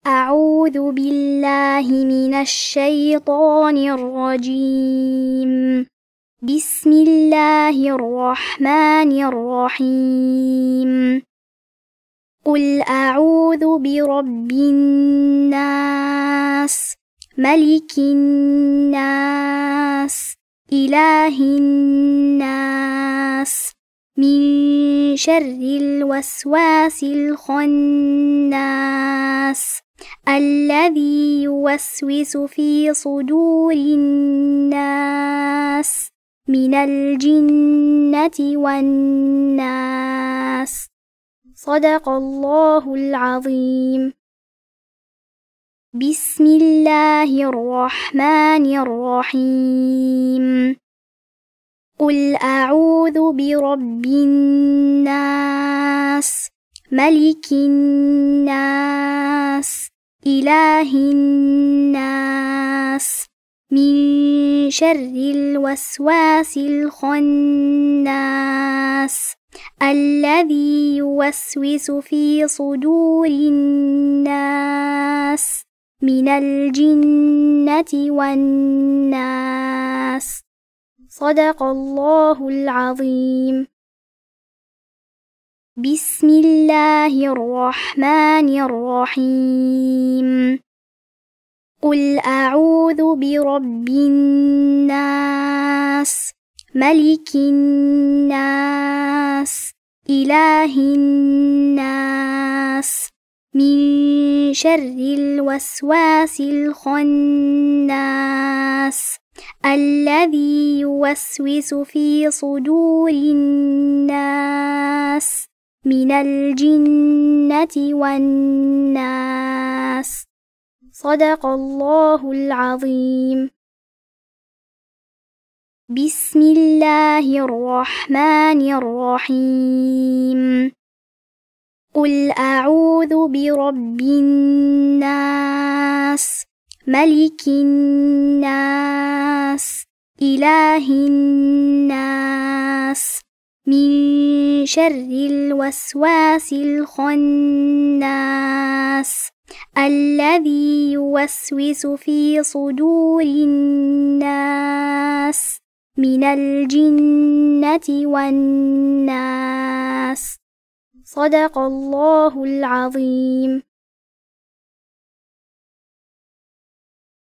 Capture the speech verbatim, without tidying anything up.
أعوذ بالله من الشيطان الرجيم. بسم الله الرحمن الرحيم. قل أعوذ برب الناس، ملك الناس، إله الناس، من شر الوسواس الخناس، الذي يوسوس في صدور الناس من الجنة والناس. صدق الله العظيم. بسم الله الرحمن الرحيم. قل أعوذ برب الناس، ملك الناس، إله الناس، من شر الوسواس الخناس، الذي يوسوس في صدور الناس من الجنة والناس. صدق الله العظيم. بسم الله الرحمن الرحيم. قل أعوذ برب الناس، ملك الناس، إله الناس، من شر الوسواس الخناس، الذي يوسوس في صدور الناس من الجنة والناس. صدق الله العظيم. بسم الله الرحمن الرحيم. قل أعوذ برب الناس، ملك الناس، إله الناس، من شر الوسواس الخناس، الذي يوسوس في صدور الناس من الجنة والناس. صدق الله العظيم.